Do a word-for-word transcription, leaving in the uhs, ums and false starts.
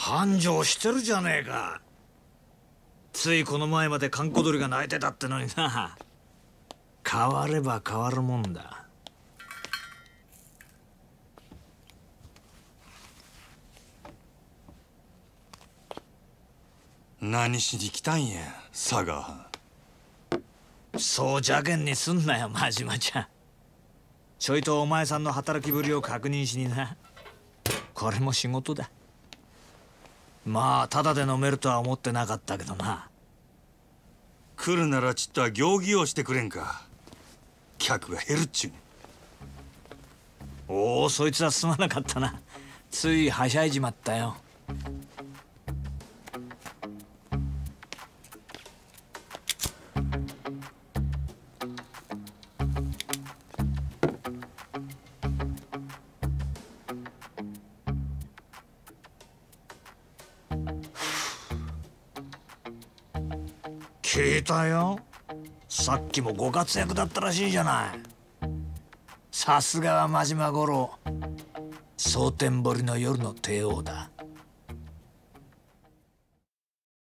繁盛してるじゃねえか。ついこの前まで閑古鳥が鳴いてたってのにな。変われば変わるもんだ。 何しに来たんや、佐賀。 そう邪険にすんなよ、真島ちゃん。ちょいとお前さんの働きぶりを確認しにな。これも仕事だ。まあただで飲めるとは思ってなかったけどな。 来るならちっとは行儀をしてくれんか。客が減るっちゅう。 おお、そいつはすまなかったな。ついはしゃいじまったよ。聞いたよ。さっきもご活躍だったらしいじゃない。さすがは真島五郎。蒼天堀の夜の帝王だ。